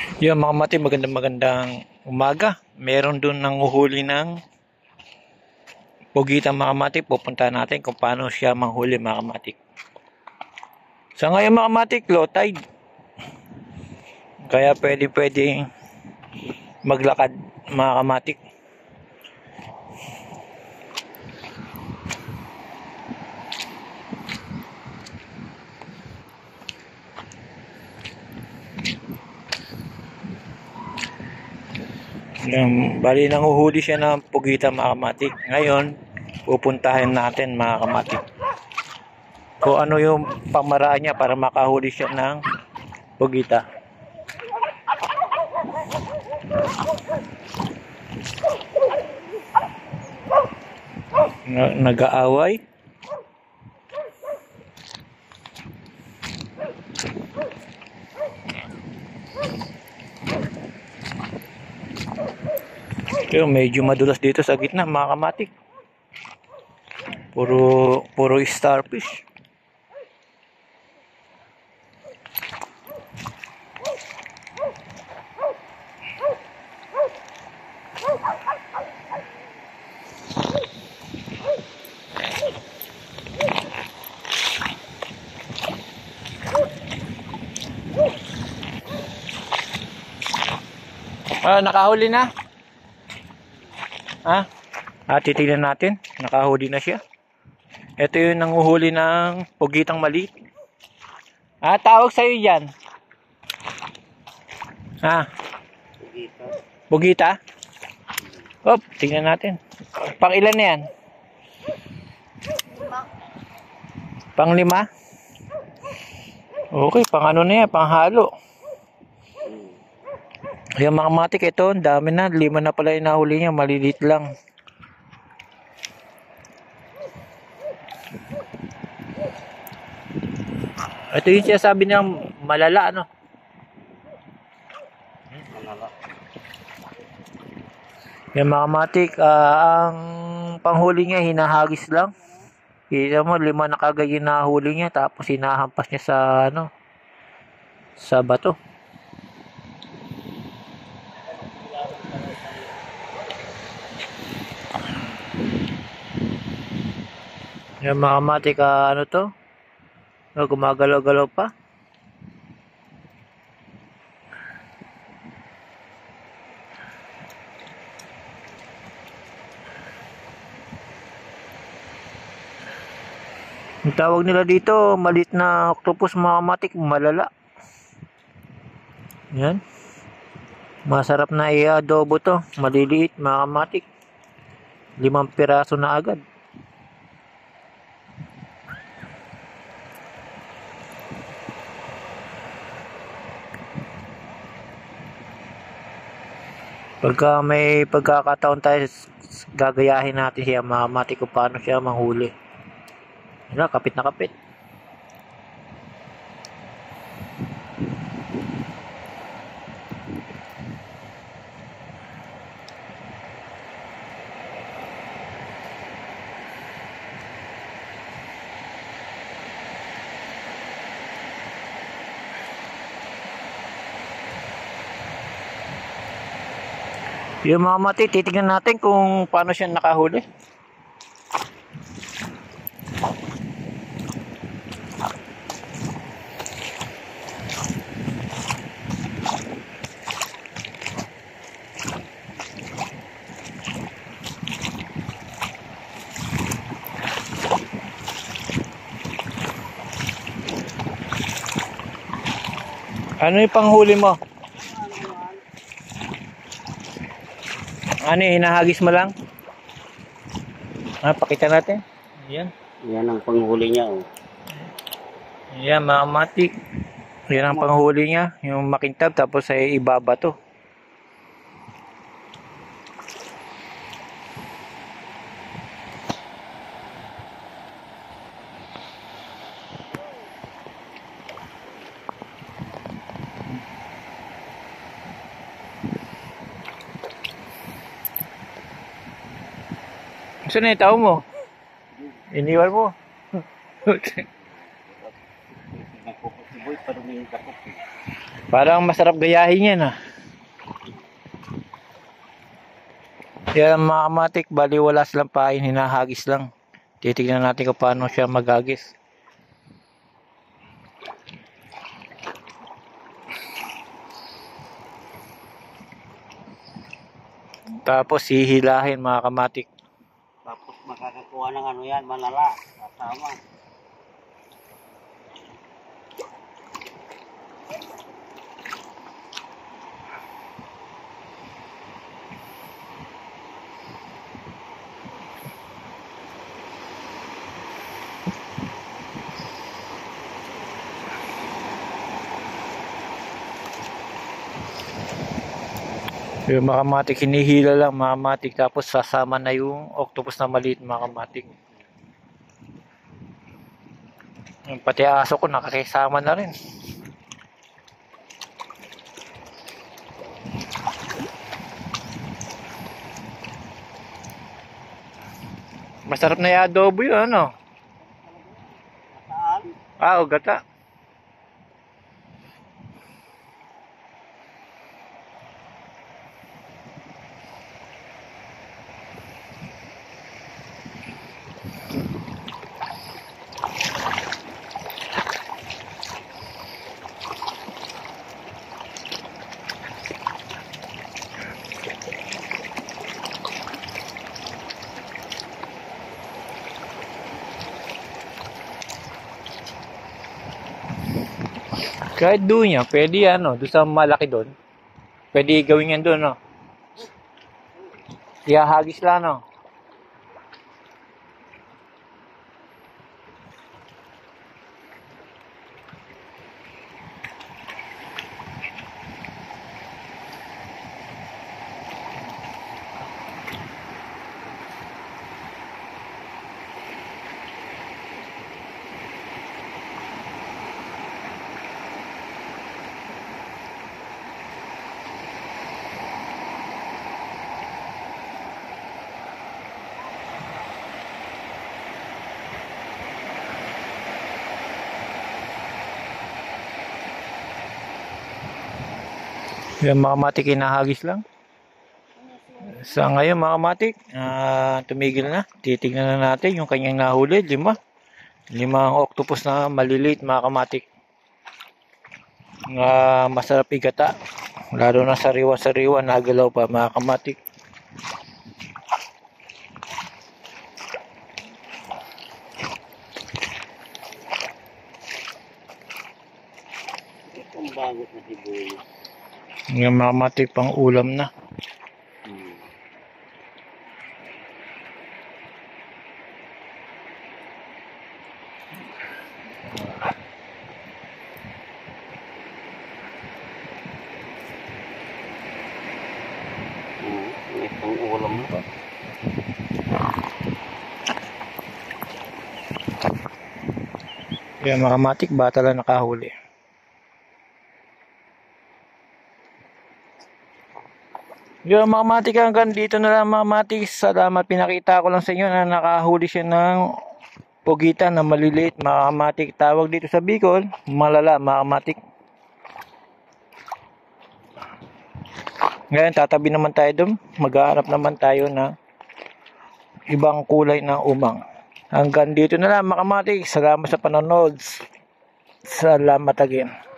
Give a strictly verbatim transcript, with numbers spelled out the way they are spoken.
Yung mga mati, magandang magandang umaga. Meron dun nanguhuli ng pugitang mga mati. Pupunta natin kung paano siya manghuli mga kamatik. Sa ngayon mga kamatik, low tide. Kaya pwede pwedeng maglakad mga kamatik. Um, bali nanguhuli siya ng pugita mga kamatik. Ngayon, pupuntahin natin mga kamatik kung ano yung pamaraan niya para makahuli siya ng pugita. Nag-aaway. Pero medyo madulas dito sa gitna mga kamatik. Puro puro starfish. Ah, nakahuli na. Ha? Ah, titignan natin. Nakahuli na siya. Ito yung nanguhuli ng pugitang maliit. Ah, tawag sa'yo yan. Ah. Pugita. Pugita? Op, tingnan natin. Pang ilan na yan? Pang lima? Okay, pang ano na yan? Pang halo. Yung mga matik ito, dami na. Lima na pala yung nahuli niya. Maliliit lang. Ito yung siya sabi niya malala, ano? Malala. Yung mga matik, uh, ang panghuli niya, hinahagis lang. Kita mo, lima na kagad yung nahuli niya. Tapos hinahampas niya sa, ano, sa bato. Yung mga matik, uh, ano to? No, gumagalaw-galaw pa. Ang tawag nila dito, maliit na octopus mga matik, malala. Yan. Masarap na i-adobo to. Maliliit mga matik. Limang piraso na agad. Pagka may pagkakataon tayo, gagayahin natin siya mga matik kung paano siya manghuli. Yan, kapit na kapit. Yung mga mati, titignan natin kung paano siya nakahuli. Ano yung panghuli mo? Ano, hinahagis mo lang? Ah, pakita natin. Ayan. Yan ang panghuli niya. Oh. Ayan, mga matik. Yan ang panghuli niya. Yung makintab, tapos ay ibaba to. Saan na yung tao mo? Iniwan mo. Nagpuputiboy, parang yung takot. Parang masarap gayahin yan ah. Yan mga kamatik, bali wala silang pain, hinahagis lang. Titignan natin kung paano siya maghagis. Tapos hihilahin mga kamatik. Tapos makakakuha ng ano yan, malala. Kasama. Yung mga kamatik, hinihila lang mga kamatik. Tapos sasama na yung octopus na maliit mga kamatik. Yung pati aso ko nakakisama na rin. Masarap na i-adobo yun, ano? Saan? Ah, o gata. Kahit doon yan, pwede yan, no? Doon sa malaki doon. Pwede gawin yan doon, no? Ihahagis lang, no? Yan mga kamatik, hinahagis lang. Sa ngayon mga kamatik, ah, tumigil na. Titignan na natin yung kanyang nahuli, lima. Lima ang octopus na maliliit mga kamatik. Nga masarap igata. Lalo na sariwa-sariwa, nagalaw pa mga kamatik. Itong bagot na sibuyas. Yung mga kamatik pang ulam na. Hmm. Hmm. Itong ulam na. Yung mga kamatik, bata lang nakahuli. Yung mga kamatik, hanggang dito na lang mga kamatik. Salamat, pinakita ko lang sa inyo na nakahuli siya ng pugita na maliliit mga kamatik. Tawag dito sa Bicol, malala mga kamatik. Ngayon tatabi naman tayo doon. Maghahanap naman tayo na ibang kulay ng umang. Hanggang dito na lang mga kamatik. Salamat sa panonood. Salamat again.